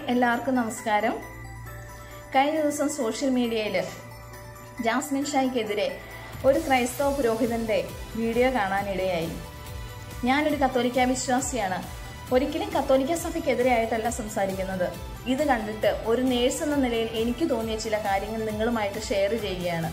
എല്ലാവർക്കും നമസ്കാരം. കഴിഞ്ഞ ദിവസം സോഷ്യൽ മീഡിയയിൽ ജാസ്മിൻഷയ്ക്കെതിരെ ഒരു ക്രൈസ്തവ പുരോഹിതന്റെ വീഡിയോ കാണാനിടയായി. ഞാനൊരു കത്തോലിക്ക വിശ്വാസിയാണ്. ഒരിക്കലും കത്തോലിക്ക സഭയ്ക്കെതിരെയായിട്ടല്ല സംസാരിക്കുന്നത്. ഇത് കണ്ടിട്ട് ഒരു നേഴ്സ് എന്ന നിലയിൽ എനിക്ക് തോന്നിയ ചില കാര്യങ്ങൾ നിങ്ങളുമായിട്ട് ഷെയർ ചെയ്യുകയാണ്.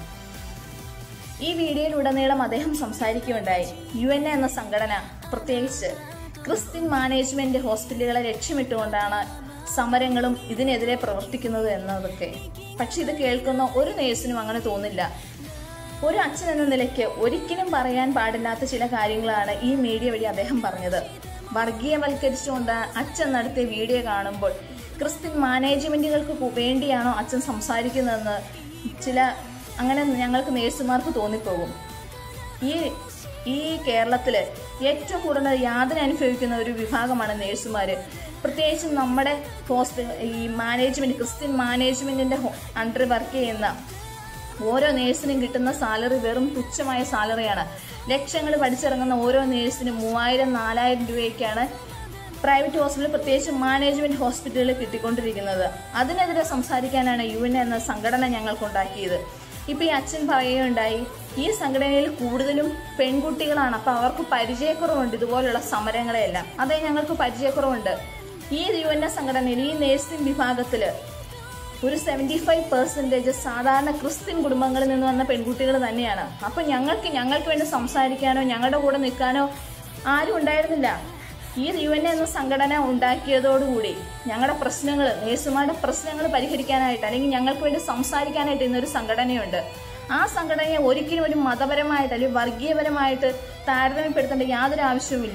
ഈ വീഡിയോയിലുടനീളം അദ്ദേഹം സംസാരിക്കുകയുണ്ടായി. UN എന്ന സംഘടന, പ്രത്യേകിച്ച് ക്രിസ്ത്യൻ മാനേജ്മെന്റ് ഹോസ്പിറ്റലുകളെ ലക്ഷ്യമിട്ടുകൊണ്ടാണ് സമരങ്ങളും ഇതിനെതിരെ പ്രവർത്തിക്കുന്നത് എന്നതൊക്കെ. പക്ഷെ ഇത് കേൾക്കുന്ന ഒരു നേഴ്സിനും അങ്ങനെ തോന്നില്ല. ഒരു അച്ഛൻ എന്ന നിലയ്ക്ക് ഒരിക്കലും പറയാൻ പാടില്ലാത്ത ചില കാര്യങ്ങളാണ് ഈ മീഡിയ വഴി അദ്ദേഹം പറഞ്ഞത്. വർഗീയവൽക്കരിച്ചുകൊണ്ട് അച്ഛൻ നടത്തിയ വീഡിയോ കാണുമ്പോൾ ക്രിസ്ത്യൻ മാനേജ്മെന്റുകൾക്ക് വേണ്ടിയാണോ അച്ഛൻ സംസാരിക്കുന്നതെന്ന് അങ്ങനെ ഞങ്ങൾക്ക് നേഴ്സുമാർക്ക് തോന്നിപ്പോകും. ഈ കേരളത്തില് ഏറ്റവും കൂടുതൽ യാതന അനുഭവിക്കുന്ന ഒരു വിഭാഗമാണ് നേഴ്സുമാര്. പ്രത്യേകിച്ചും നമ്മുടെ ക്രിസ്ത്യൻ മാനേജ്മെന്റിന്റെ അണ്ടർ വർക്ക് ചെയ്യുന്ന ഓരോ നേഴ്സിനും കിട്ടുന്ന സാലറി വെറും തുച്ഛമായ സാലറിയാണ്. ലക്ഷങ്ങൾ പഠിച്ചിറങ്ങുന്ന ഓരോ നേഴ്സിനും 3000-4000 രൂപയ്ക്കാണ് പ്രൈവറ്റ് ഹോസ്പിറ്റൽ, പ്രത്യേകിച്ച് മാനേജ്മെന്റ് ഹോസ്പിറ്റലുകളിൽ കിട്ടിക്കൊണ്ടിരിക്കുന്നത്. അതിനെതിരെ സംസാരിക്കാനാണ് UN എന്ന സംഘടന ഞങ്ങൾക്കുണ്ടാക്കിയത്. ഇപ്പൊ ഈ അച്ഛൻ പറയുകയുണ്ടായി, ഈ സംഘടനയിൽ കൂടുതലും പെൺകുട്ടികളാണ്, അപ്പൊ അവർക്ക് പരിചയക്കുറവുണ്ട് ഇതുപോലുള്ള സമരങ്ങളെല്ലാം. അതെ, ഞങ്ങൾക്ക് പരിചയക്കുറവുണ്ട്. ഈ UN സംഘടനയിൽ ഈ നേഴ്സിംഗ് വിഭാഗത്തില് ഒരു 75% സാധാരണ ക്രിസ്ത്യൻ കുടുംബങ്ങളിൽ നിന്ന് വന്ന പെൺകുട്ടികൾ തന്നെയാണ്. അപ്പൊ ഞങ്ങൾക്ക് വേണ്ടി സംസാരിക്കാനോ ഞങ്ങളുടെ കൂടെ നിൽക്കാനോ ആരും ഉണ്ടായിരുന്നില്ല. ഈ UN എന്ന സംഘടന ഉണ്ടാക്കിയതോടുകൂടി ഞങ്ങളുടെ പ്രശ്നങ്ങൾ, നേഴ്സുമാരുടെ പ്രശ്നങ്ങൾ പരിഹരിക്കാനായിട്ട്, അല്ലെങ്കിൽ ഞങ്ങൾക്ക് വേണ്ടി സംസാരിക്കാനായിട്ട് ഇന്നൊരു സംഘടനയുണ്ട്. ആ സംഘടനയെ ഒരിക്കലും ഒരു മതപരമായിട്ട് അല്ലെങ്കിൽ വർഗീയപരമായിട്ട് താരതമ്യപ്പെടുത്തേണ്ട യാതൊരു ആവശ്യവുമില്ല.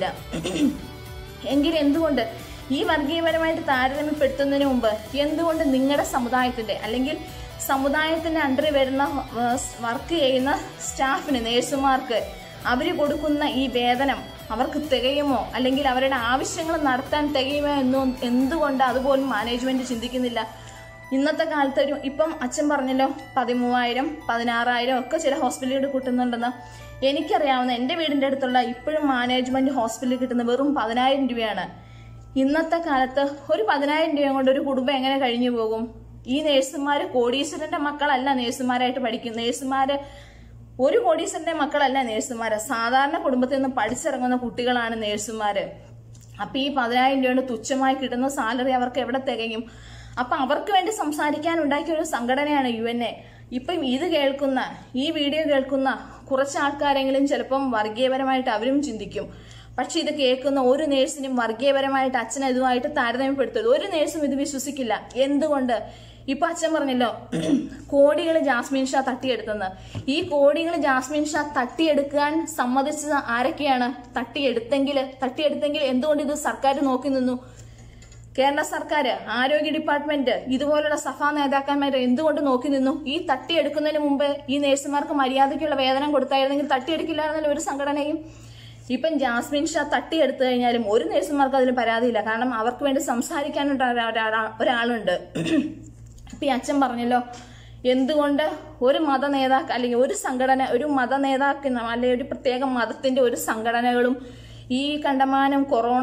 എങ്കിൽ എന്തുകൊണ്ട് ഈ വർഗീയപരമായിട്ട് താരതമ്യപ്പെടുത്തുന്നതിന് മുമ്പ് എന്തുകൊണ്ട് നിങ്ങളുടെ സമുദായത്തിന്റെ അല്ലെങ്കിൽ സമുദായത്തിന്റെ അണ്ടറിൽ വരുന്ന വർക്ക് ചെയ്യുന്ന സ്റ്റാഫിന്, നേഴ്സുമാർക്ക് അവര് കൊടുക്കുന്ന ഈ വേതനം അവർക്ക് തികയുമോ, അല്ലെങ്കിൽ അവരുടെ ആവശ്യങ്ങൾ നടത്താൻ തികയുമോ എന്തുകൊണ്ട് അതുപോലും മാനേജ്മെന്റ് ചിന്തിക്കുന്നില്ല? ഇന്നത്തെ കാലത്ത് ഇപ്പം അച്ഛൻ പറഞ്ഞല്ലോ 13,000, 16,000 ഒക്കെ ചില ഹോസ്പിറ്റലുകൾ കിട്ടുന്നുണ്ടെന്ന്. എനിക്കറിയാവുന്ന എന്റെ വീടിന്റെ അടുത്തുള്ള ഇപ്പോഴും മാനേജ്മെന്റ് ഹോസ്പിറ്റലിൽ കിട്ടുന്ന വെറും 10,000 രൂപയാണ്. ഇന്നത്തെ കാലത്ത് ഒരു 10,000 രൂപ കൊണ്ട് ഒരു കുടുംബം എങ്ങനെ കഴിഞ്ഞു പോകും? ഈ നേഴ്സുമാര് കോടീശ്വരന്റെ മക്കളല്ല നേഴ്സുമാരായിട്ട് പഠിക്കും. നേഴ്സുമാര് ഒരു കോടീശ്വരന്റെ മക്കളല്ല നേഴ്സുമാര്. സാധാരണ കുടുംബത്തിൽ നിന്ന് പഠിച്ചിറങ്ങുന്ന കുട്ടികളാണ് നേഴ്സുമാര്. അപ്പൊ ഈ 10,000 രൂപ തുച്ഛമായി കിട്ടുന്ന സാലറി അവർക്ക് എവിടെ തികയും? അപ്പൊ അവർക്ക് വേണ്ടി സംസാരിക്കാൻ ഉണ്ടാക്കിയ ഒരു സംഘടനയാണ് UN. ഇപ്പം ഈ വീഡിയോ കേൾക്കുന്ന കുറച്ച് ആൾക്കാരെങ്കിലും ചിലപ്പം വർഗീയപരമായിട്ട് അവരും ചിന്തിക്കും. പക്ഷെ ഇത് കേൾക്കുന്ന ഒരു നേഴ്സിനും വർഗീയപരമായിട്ട് അച്ഛനെ ഇതുമായിട്ട് താരതമ്യപ്പെടുത്തരുത്. ഒരു നേഴ്സും ഇത് വിശ്വസിക്കില്ല. എന്തുകൊണ്ട്? ഇപ്പൊ അച്ഛൻ പറഞ്ഞല്ലോ, കോടികൾ ജാസ്മിൻഷ തട്ടിയെടുത്തെന്ന്. ഈ കോടികൾ ജാസ്മിൻഷ തട്ടിയെടുക്കാൻ സമ്മതിച്ചത് ആരൊക്കെയാണ്? തട്ടിയെടുത്തെങ്കിൽ എന്തുകൊണ്ട് ഇത് സർക്കാർ നോക്കി നിന്നു? കേരള സർക്കാർ, ആരോഗ്യ ഡിപ്പാർട്ട്മെന്റ്, ഇതുപോലുള്ള സഭാ നേതാക്കന്മാർ എന്തുകൊണ്ട് നോക്കി നിന്നു? ഈ തട്ടിയെടുക്കുന്നതിന് മുമ്പ് ഈ നേഴ്സുമാർക്ക് മര്യാദയ്ക്കുള്ള വേതനം കൊടുത്തായിരുന്നെങ്കിൽ തട്ടിയെടുക്കില്ലായിരുന്നല്ലോ ഒരു സംഘടനയും. ഇപ്പം ജാസ്മിൻഷ തട്ടിയെടുത്തു കഴിഞ്ഞാലും ഒരു നേഴ്സുമാർക്ക് അതിന് പരാതിയില്ല. കാരണം അവർക്ക് വേണ്ടി സംസാരിക്കാനുള്ള ഒരാളുണ്ട്. ഇപ്പൊ ഈ അച്ഛൻ പറഞ്ഞല്ലോ, എന്തുകൊണ്ട് ഒരു മത നേതാക്കൾ അല്ലെങ്കിൽ ഒരു സംഘടന, ഒരു മത നേതാക്കൾ അല്ലെങ്കിൽ ഒരു പ്രത്യേക മതത്തിന്റെ ഒരു സംഘടനകളും ഈ കണ്ടമാനം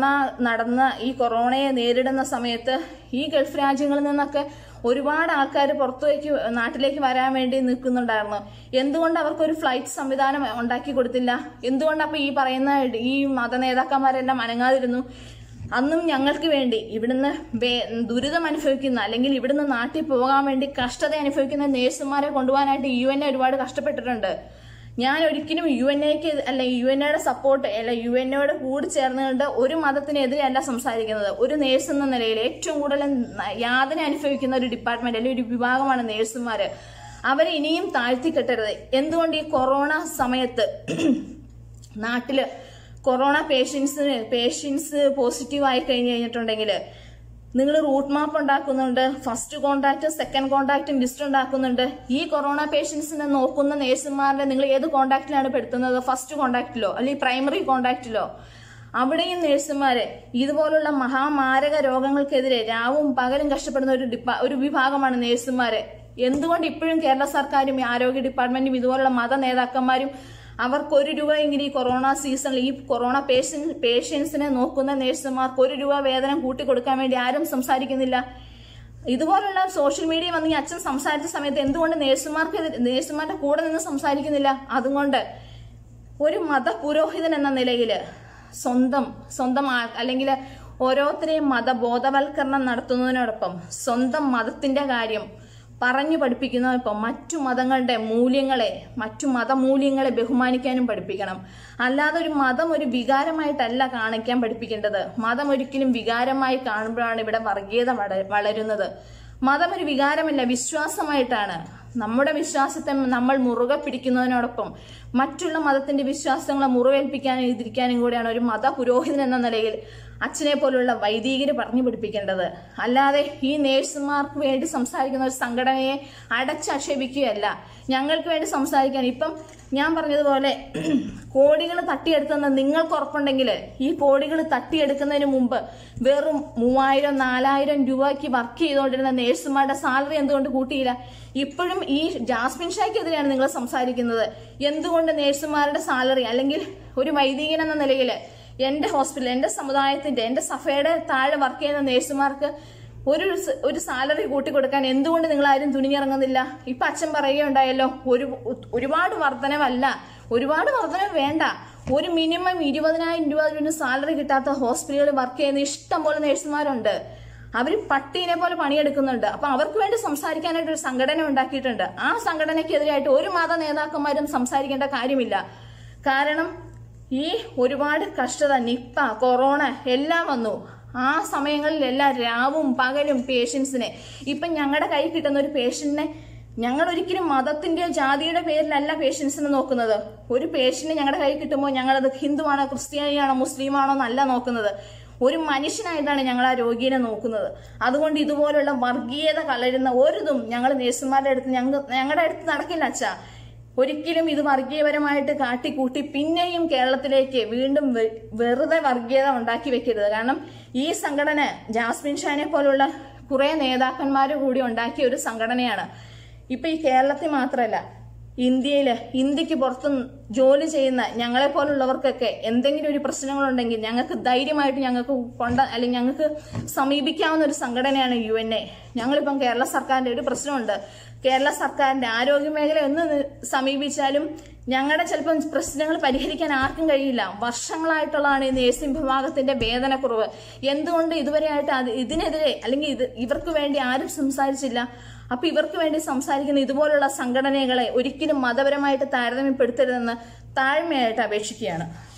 ഈ കൊറോണയെ നേരിടുന്ന സമയത്ത് ഈ ഗൾഫ് രാജ്യങ്ങളിൽ നിന്നൊക്കെ ഒരുപാട് ആൾക്കാർ നാട്ടിലേക്ക് വരാൻ വേണ്ടി നിൽക്കുന്നുണ്ടായിരുന്നു. എന്തുകൊണ്ട് അവർക്കൊരു ഫ്ലൈറ്റ് സംവിധാനം ഉണ്ടാക്കി കൊടുത്തില്ല? എന്തുകൊണ്ട് അപ്പൊ ഈ പറയുന്ന ഈ മത നേതാക്കന്മാരെല്ലാം അനങ്ങാതിരുന്നു? അന്നും ഞങ്ങൾക്ക് വേണ്ടി ഇവിടുന്ന് ദുരിതം അനുഭവിക്കുന്ന, അല്ലെങ്കിൽ ഇവിടുന്ന് നാട്ടിൽ പോകാൻ വേണ്ടി കഷ്ടത അനുഭവിക്കുന്ന നേഴ്സുമാരെ കൊണ്ടുപോകാനായിട്ട് UN ഒരുപാട് കഷ്ടപ്പെട്ടിട്ടുണ്ട്. ഞാൻ ഒരിക്കലും UNയുടെ സപ്പോർട്ട് UNയോട് കൂടി ചേർന്നുകൊണ്ട് ഒരു മതത്തിനെതിരെ അല്ല സംസാരിക്കുന്നത്. ഒരു നേഴ്സ് എന്ന നിലയിൽ ഏറ്റവും കൂടുതൽ യാതന അനുഭവിക്കുന്ന ഒരു ഡിപ്പാർട്ട്മെന്റ് അല്ലെങ്കിൽ ഒരു വിഭാഗമാണ് നേഴ്സുമാര്. അവരെ ഇനിയും താഴ്ത്തിക്കെട്ടരുത്. എന്തുകൊണ്ട് ഈ കൊറോണ സമയത്ത് നാട്ടില് കൊറോണ പേഷ്യൻസ് പോസിറ്റീവ് ആയി കഴിഞ്ഞിട്ടുണ്ടെങ്കിൽ നിങ്ങൾ റൂട്ട് മാപ്പ് ഉണ്ടാക്കുന്നുണ്ട്, ഫസ്റ്റ് കോണ്ടാക്ട്, സെക്കൻഡ് കോണ്ടാക്ടും ലിസ്റ്റ് ഉണ്ടാക്കുന്നുണ്ട്. ഈ കൊറോണ പേഷ്യൻസിനെ നോക്കുന്ന നേഴ്സുമാരുടെ നിങ്ങൾ ഏത് കോണ്ടാക്റ്റിലാണ് പെടുത്തുന്നത്? ഫസ്റ്റ് കോണ്ടാക്റ്റിലോ അല്ലെങ്കിൽ പ്രൈമറി കോണ്ടാക്റ്റിലോ? അവിടെയും നേഴ്സുമാരെ ഇതുപോലുള്ള മഹാമാരക രോഗങ്ങൾക്കെതിരെ രാവും പകലും കഷ്ടപ്പെടുന്ന ഒരു വിഭാഗമാണ് നേഴ്സുമാര്. എന്തുകൊണ്ട് ഇപ്പോഴും കേരള സർക്കാരും ആരോഗ്യ ഡിപ്പാർട്ട്മെന്റും ഇതുപോലുള്ള മത നേതാക്കന്മാരും അവർക്ക് 1 രൂപയെങ്കിലും ഈ കൊറോണ സീസണിൽ ഈ കൊറോണ പേഷ്യൻസിനെ നോക്കുന്ന നേഴ്സുമാർക്ക് 1 രൂപ വേതനം കൂട്ടിക്കൊടുക്കാൻ വേണ്ടി ആരും സംസാരിക്കുന്നില്ല? ഇതുപോലുള്ള സോഷ്യൽ മീഡിയ വന്ന് ഈ അച്ഛൻ സംസാരിച്ച സമയത്ത് എന്തുകൊണ്ട് നേഴ്സുമാരുടെ കൂടെ നിന്ന് സംസാരിക്കുന്നില്ല? അതുകൊണ്ട് ഒരു മതപുരോഹിതൻ എന്ന നിലയിൽ സ്വന്തം അല്ലെങ്കിൽ ഓരോരുത്തരെയും മതബോധവൽക്കരണം നടത്തുന്നതിനോടൊപ്പം സ്വന്തം മതത്തിന്റെ കാര്യം പറഞ്ഞു പഠിപ്പിക്കുന്നതിനൊപ്പം മറ്റു മതങ്ങളുടെ മൂല്യങ്ങളെ, മറ്റു മതമൂല്യങ്ങളെ ബഹുമാനിക്കാനും പഠിപ്പിക്കണം. അല്ലാതെ ഒരു മതം ഒരു വികാരമായിട്ടല്ല കാണിക്കാൻ പഠിപ്പിക്കേണ്ടത്. മതം ഒരിക്കലും വികാരമായി കാണുമ്പോഴാണ് ഇവിടെ വർഗീയത വളരുന്നത്. മതം ഒരു വികാരമല്ല, വിശ്വാസമായിട്ടാണ്. നമ്മുടെ വിശ്വാസത്തെ നമ്മൾ മുറുകെ പിടിക്കുന്നതിനോടൊപ്പം മറ്റുള്ള മതത്തിന്റെ വിശ്വാസങ്ങളെ മുറിവേൽപ്പിക്കാനും എതിരിക്കാനും കൂടിയാണ് ഒരു മതപുരോഹിതൻ എന്ന നിലയിൽ അച്ഛനെ പോലുള്ള വൈദികര് പറഞ്ഞു പഠിപ്പിക്കേണ്ടത്. അല്ലാതെ ഈ നേഴ്സുമാർക്ക് വേണ്ടി സംസാരിക്കുന്ന ഒരു സംഘടനയെ അടച്ചാക്ഷേപിക്കുകയല്ല. ഞങ്ങൾക്ക് വേണ്ടി സംസാരിക്കാൻ ഇപ്പം ഞാൻ പറഞ്ഞതുപോലെ കോടികൾ തട്ടിയെടുത്തെന്ന് നിങ്ങൾക്ക് ഉറപ്പുണ്ടെങ്കിൽ ഈ കോടികൾ തട്ടിയെടുക്കുന്നതിന് മുമ്പ് വെറും 3000-4000 രൂപയ്ക്ക് വർക്ക് ചെയ്തുകൊണ്ടിരുന്ന നേഴ്സുമാരുടെ സാലറി എന്തുകൊണ്ട് കൂട്ടിയില്ല? ഇപ്പോഴും ഈ ജാസ്മിൻ ഷായ്ക്കെതിരെയാണ് നിങ്ങൾ സംസാരിക്കുന്നത്. എന്തുകൊണ്ട് നേഴ്സുമാരുടെ സാലറി, അല്ലെങ്കിൽ ഒരു വൈദികൻ എന്ന നിലയിൽ എന്റെ ഹോസ്പിറ്റൽ, എന്റെ സമുദായത്തിന്റെ, എന്റെ സഭയുടെ താഴെ വർക്ക് ചെയ്യുന്ന നേഴ്സുമാർക്ക് ഒരു സാലറി കൂട്ടിക്കൊടുക്കാൻ എന്തുകൊണ്ട് നിങ്ങൾ ആരും തുനിഞ്ഞിറങ്ങുന്നില്ല? ഇപ്പൊ അച്ഛൻ പറയുകയുണ്ടായല്ലോ, ഒരുപാട് വർധനവല്ല, ഒരുപാട് വർധനവ് വേണ്ട, ഒരു മിനിമം 20,000 രൂപ സാലറി കിട്ടാത്ത ഹോസ്പിറ്റലുകളിൽ വർക്ക് ചെയ്യുന്ന ഇഷ്ടം പോലെ നേഴ്സുമാരുണ്ട്. അവർ പട്ടീനെ പോലെ പണിയെടുക്കുന്നുണ്ട്. അപ്പൊ അവർക്ക് വേണ്ടി സംസാരിക്കാനായിട്ട് ഒരു സംഘടന ഉണ്ടാക്കിയിട്ടുണ്ട്. ആ സംഘടനയ്ക്കെതിരായിട്ട് ഒരു മത നേതാക്കന്മാരും സംസാരിക്കേണ്ട കാര്യമില്ല. കാരണം ഈ ഒരുപാട് കഷ്ടത, നിപ്പ, കൊറോണ എല്ലാം വന്നു. ആ സമയങ്ങളിലെല്ലാം രാവും പകലും പേഷ്യൻസിനെ, ഇപ്പം ഞങ്ങളുടെ കൈ കിട്ടുന്ന ഒരു പേഷ്യന്റിനെ ഞങ്ങൾ ഒരിക്കലും മതത്തിന്റെയോ ജാതിയുടെ പേരിലല്ല പേഷ്യൻസിനെ നോക്കുന്നത്. ഒരു പേഷ്യന്റ് ഞങ്ങളുടെ കൈ കിട്ടുമ്പോൾ ഞങ്ങളത് ഹിന്ദുവാണോ, ക്രിസ്ത്യാനിയാണോ, മുസ്ലിമാണോ എന്നല്ല നോക്കുന്നത്. ഒരു മനുഷ്യനായിട്ടാണ് ഞങ്ങൾ ആ രോഗിയെ നോക്കുന്നത്. അതുകൊണ്ട് ഇതുപോലുള്ള വർഗീയത കലരുന്ന ഒരിതും ഞങ്ങൾ നേഴ്സുമാരുടെ അടുത്ത് ഞങ്ങളുടെ അടുത്ത് നടക്കില്ല അച്ഛാ. ഒരിക്കലും ഇത് വർഗീയപരമായിട്ട് കാട്ടിക്കൂട്ടി പിന്നെയും കേരളത്തിലേക്ക് വീണ്ടും വെറുതെ വർഗീയത ഉണ്ടാക്കി വെക്കരുത്. കാരണം ഈ സംഘടന ജാസ്മിൻ ഷാനെ പോലുള്ള കുറെ നേതാക്കന്മാര് കൂടി ഉണ്ടാക്കിയ ഒരു സംഘടനയാണ്. ഇപ്പൊ ഈ കേരളത്തിൽ മാത്രമല്ല, ഇന്ത്യക്ക് പുറത്തും ജോലി ചെയ്യുന്ന ഞങ്ങളെ പോലുള്ളവർക്കൊക്കെ എന്തെങ്കിലും ഒരു പ്രശ്നങ്ങളുണ്ടെങ്കിൽ ഞങ്ങൾക്ക് ധൈര്യമായിട്ട് അല്ലെങ്കിൽ ഞങ്ങൾക്ക് സമീപിക്കാവുന്ന ഒരു സംഘടനയാണ് UNA. ഞങ്ങളിപ്പം കേരള സർക്കാരിന്റെ ഒരു പ്രശ്നമുണ്ട്. കേരള സർക്കാരിന്റെ ആരോഗ്യ മേഖല ഒന്ന് സമീപിച്ചാലും ഞങ്ങളുടെ ചിലപ്പം പ്രശ്നങ്ങൾ പരിഹരിക്കാൻ ആർക്കും കഴിയില്ല. വർഷങ്ങളായിട്ടുള്ളതാണ് ഈ നേഴ്സിംഗ് വിഭാഗത്തിന്റെ വേതനക്കുറവ്. എന്തുകൊണ്ട് ഇതുവരെയായിട്ട് ഇതിനെതിരെ അല്ലെങ്കിൽ ഇവർക്ക് വേണ്ടി ആരും സംസാരിച്ചില്ല? അപ്പൊ ഇവർക്ക് വേണ്ടി സംസാരിക്കുന്ന ഇതുപോലുള്ള സംഘടനകളെ ഒരിക്കലും മതപരമായിട്ട് താരതമ്യപ്പെടുത്തരുതെന്ന് താഴ്മയായിട്ട് അപേക്ഷിക്കുകയാണ്.